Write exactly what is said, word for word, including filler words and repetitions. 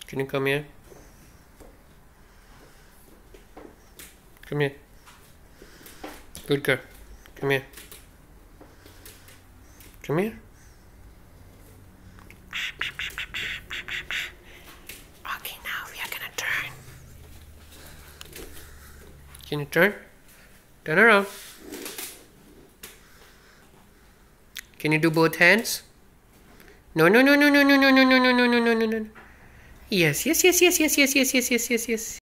Can you come here? Come here. Good girl. Come here. Come here. Okay, now we are gonna turn. Can you turn? Turn around. Can you do both hands? No, no, no, no, no, no, no, no, no, no, no, no, no, no, no. Yes, yes, yes, yes, yes, yes, yes, yes, yes, yes, yes.